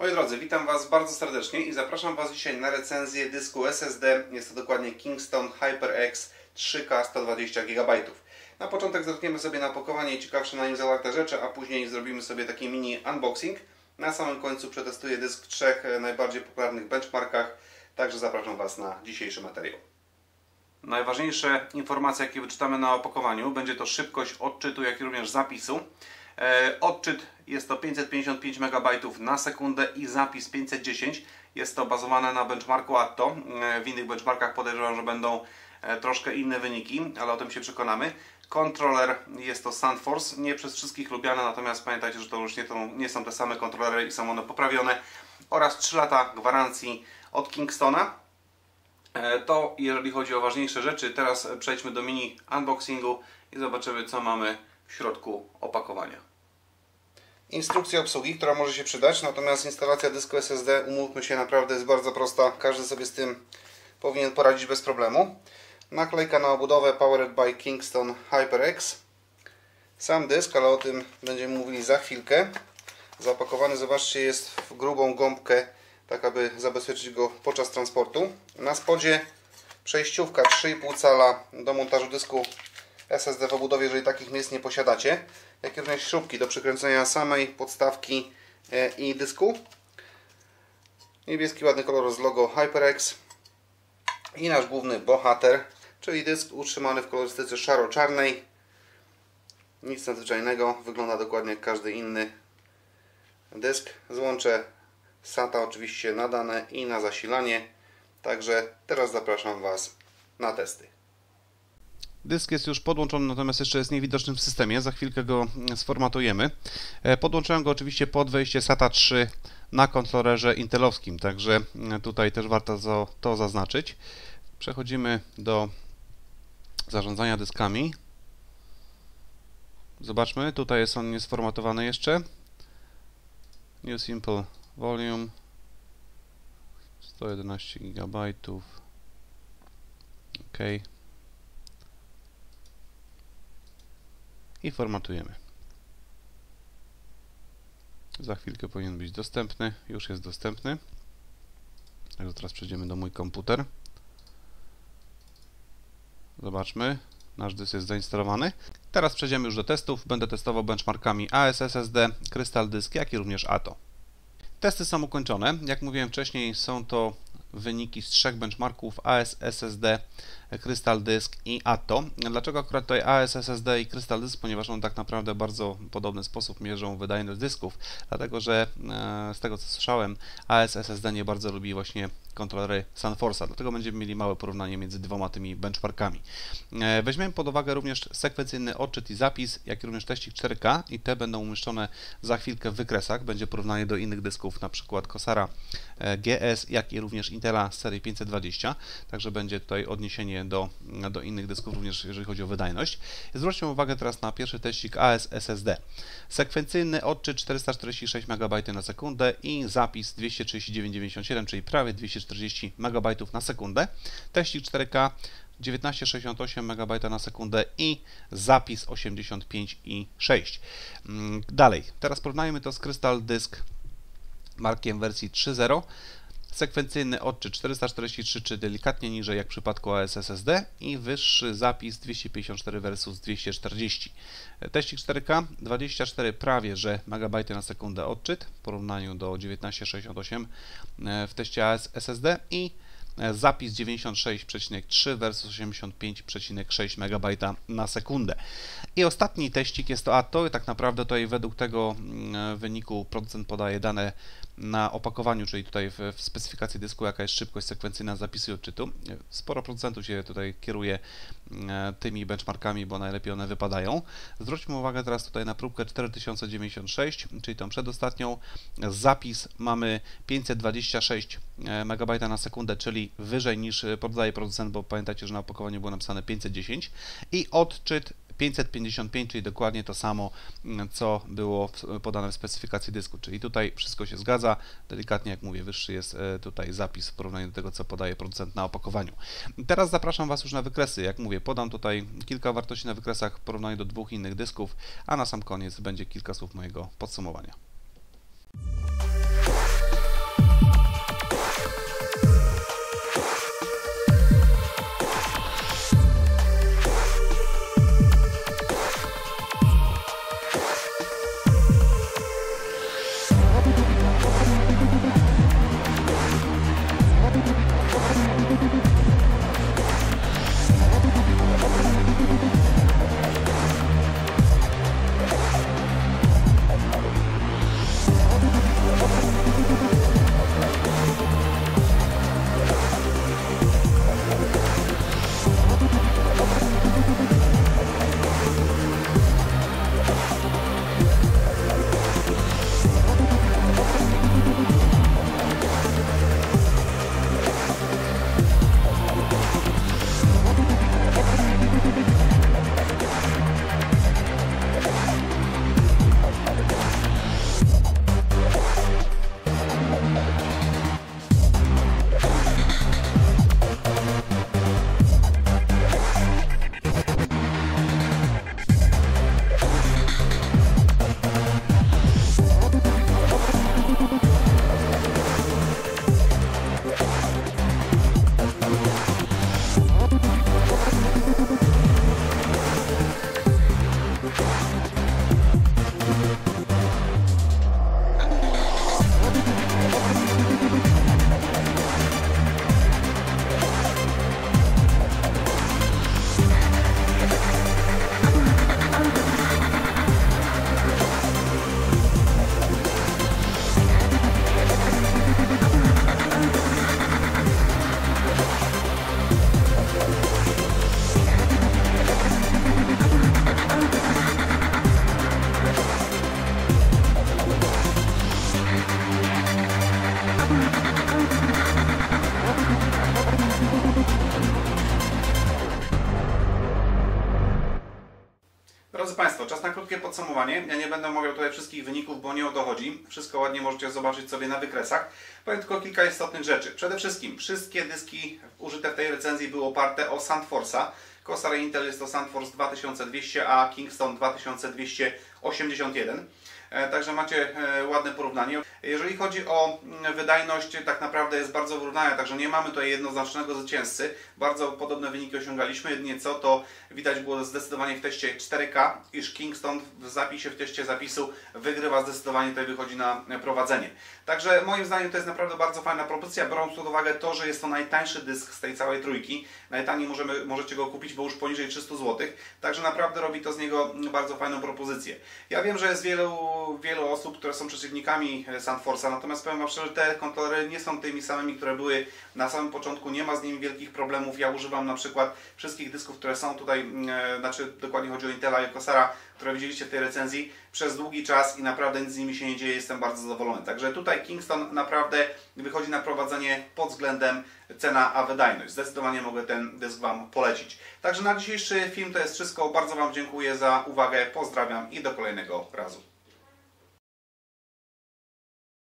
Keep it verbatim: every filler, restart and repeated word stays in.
Moi drodzy, witam Was bardzo serdecznie i zapraszam Was dzisiaj na recenzję dysku S S D. Jest to dokładnie Kingston HyperX trzy K sto dwadzieścia gigabajtów. Na początek zerkniemy sobie na opakowanie i ciekawsze na nim zawarte rzeczy, a później zrobimy sobie taki mini unboxing. Na samym końcu przetestuję dysk w trzech najbardziej popularnych benchmarkach, także zapraszam Was na dzisiejszy materiał. Najważniejsze informacje, jakie wyczytamy na opakowaniu, będzie to szybkość odczytu, jak i również zapisu. E, odczyt jest to pięćset pięćdziesiąt pięć megabajtów na sekundę i zapis pięćset dziesięć. Jest to bazowane na benchmarku Atto. E, w innych benchmarkach podejrzewam, że będą e, troszkę inne wyniki, ale o tym się przekonamy. Kontroler jest to SandForce, nie przez wszystkich lubiane, natomiast pamiętajcie, że to już nie, to nie są te same kontrolery i są one poprawione. Oraz trzy lata gwarancji od Kingstona. E, to jeżeli chodzi o ważniejsze rzeczy. Teraz przejdźmy do mini unboxingu i zobaczymy, co mamy w środku opakowania. Instrukcja obsługi, która może się przydać, natomiast instalacja dysku S S D, umówmy się, naprawdę jest bardzo prosta. Każdy sobie z tym powinien poradzić bez problemu. Naklejka na obudowę Powered by Kingston HyperX. Sam dysk, ale o tym będziemy mówili za chwilkę. Zapakowany, zobaczcie, jest w grubą gąbkę, tak aby zabezpieczyć go podczas transportu. Na spodzie przejściówka trzy i pół cala do montażu dysku S S D w obudowie, jeżeli takich miejsc nie posiadacie, jak i również śrubki do przykręcenia samej podstawki i dysku. Niebieski ładny kolor z logo HyperX i nasz główny bohater, czyli dysk utrzymany w kolorystyce szaro-czarnej. Nic nadzwyczajnego, wygląda dokładnie jak każdy inny dysk. Złącze SATA oczywiście nadane i na zasilanie, także teraz zapraszam Was na testy. Dysk jest już podłączony, natomiast jeszcze jest niewidoczny w systemie. Za chwilkę go sformatujemy. Podłączyłem go oczywiście pod wejście SATA trzy na kontrolerze intelowskim, także tutaj też warto to zaznaczyć. Przechodzimy do zarządzania dyskami. Zobaczmy, tutaj jest on niesformatowany jeszcze. New Simple Volume sto jedenaście gigabajtów. OK. I formatujemy. Za chwilkę powinien być dostępny. Już jest dostępny. Także teraz przejdziemy do mój komputer. Zobaczmy. Nasz dysk jest zainstalowany. Teraz przejdziemy już do testów. Będę testował benchmarkami A S S S D, Crystal Disk, jak i również Atto. Testy są ukończone. Jak mówiłem wcześniej, są to wyniki z trzech benchmarków A S S S D, Crystal Disk i Atto. Dlaczego akurat tutaj A S S S D i Crystal Disk? Ponieważ one tak naprawdę w bardzo podobny sposób mierzą wydajność dysków, dlatego że e, z tego co słyszałem, A S S S D nie bardzo lubi właśnie kontrolery SandForce'a, dlatego będziemy mieli małe porównanie między dwoma tymi benchmarkami. E, weźmiemy pod uwagę również sekwencyjny odczyt i zapis, jak i również teścik cztery K i te będą umieszczone za chwilkę w wykresach. Będzie porównanie do innych dysków, na przykład Corsaira G S, jak i również Intela z serii pięćset dwadzieścia, także będzie tutaj odniesienie do, do innych dysków, również jeżeli chodzi o wydajność. Zwróćmy uwagę teraz na pierwszy teścik A S S S D. Sekwencyjny odczyt czterysta czterdzieści sześć megabajtów na sekundę i zapis dwieście trzydzieści dziewięć dziewięćdziesiąt siedem, czyli prawie dwieście czterdzieści megabajtów na sekundę. Teścik cztery K dziewiętnaście sześćdziesiąt osiem megabajtów na sekundę i zapis osiemdziesiąt pięć i sześć. Dalej, teraz porównajmy to z Crystal Disk markiem wersji trzy zero. Sekwencyjny odczyt czterysta czterdzieści trzy, czy delikatnie niżej jak w przypadku A S S S D i wyższy zapis dwieście pięćdziesiąt cztery versus dwieście czterdzieści. Teścik cztery K dwadzieścia cztery prawie że megabajty na sekundę odczyt w porównaniu do dziewiętnaście sześćdziesiąt osiem w teście A S S D i zapis dziewięćdziesiąt sześć przecinek trzy versus osiemdziesiąt pięć przecinek sześć megabajta na sekundę. I ostatni teścik jest to Atto. Tak naprawdę tutaj według tego wyniku producent podaje dane na opakowaniu, czyli tutaj w, w specyfikacji dysku, jaka jest szybkość sekwencyjna zapisu i odczytu. Sporo producentów się tutaj kieruje tymi benchmarkami, bo najlepiej one wypadają. Zwróćmy uwagę teraz tutaj na próbkę cztery tysiące dziewięćdziesiąt sześć, czyli tą przedostatnią. Zapis mamy pięćset dwadzieścia sześć megabajtów na sekundę, czyli wyżej niż podaje producent, bo pamiętajcie, że na opakowaniu było napisane pięćset dziesięć i odczyt pięćset pięćdziesiąt pięć, czyli dokładnie to samo, co było podane w specyfikacji dysku, czyli tutaj wszystko się zgadza. Delikatnie, jak mówię, wyższy jest tutaj zapis w porównaniu do tego, co podaje producent na opakowaniu. Teraz zapraszam Was już na wykresy. Jak mówię, podam tutaj kilka wartości na wykresach w porównaniu do dwóch innych dysków, a na sam koniec będzie kilka słów mojego podsumowania. krótkie podsumowanie. Ja nie będę omawiał tutaj wszystkich wyników, bo nie o to chodzi. Wszystko ładnie możecie zobaczyć sobie na wykresach. Powiem tylko kilka istotnych rzeczy. Przede wszystkim wszystkie dyski użyte w tej recenzji były oparte o SandForce'a. Corsair Intel jest to SandForce dwa tysiące dwieście, a Kingston dwa tysiące dwieście osiemdziesiąt jeden. Także macie ładne porównanie. Jeżeli chodzi o wydajność, tak naprawdę jest bardzo wyrównana, także nie mamy tutaj jednoznacznego zwycięzcy. Bardzo podobne wyniki osiągaliśmy, jedynie co to widać było zdecydowanie w teście cztery K, iż Kingston w zapisie, w teście zapisu wygrywa zdecydowanie, tutaj wychodzi na prowadzenie. Także moim zdaniem to jest naprawdę bardzo fajna propozycja, biorąc pod uwagę to, że jest to najtańszy dysk z tej całej trójki. Najtaniej możemy, możecie go kupić, bo już poniżej trzysta złotych, także naprawdę robi to z niego bardzo fajną propozycję. Ja wiem, że jest wielu, wielu osób, które są przeciwnikami SandForce'a, natomiast powiem Wam szczerze, te kontrolery nie są tymi samymi, które były na samym początku, nie ma z nimi wielkich problemów. Ja używam na przykład wszystkich dysków, które są tutaj, e, znaczy dokładnie chodzi o Intela i Corsaira, które widzieliście w tej recenzji, przez długi czas i naprawdę nic z nimi się nie dzieje, jestem bardzo zadowolony. Także tutaj Kingston naprawdę wychodzi na prowadzenie pod względem cena a wydajność. Zdecydowanie mogę ten dysk Wam polecić. Także na dzisiejszy film to jest wszystko. Bardzo Wam dziękuję za uwagę, pozdrawiam i do kolejnego razu.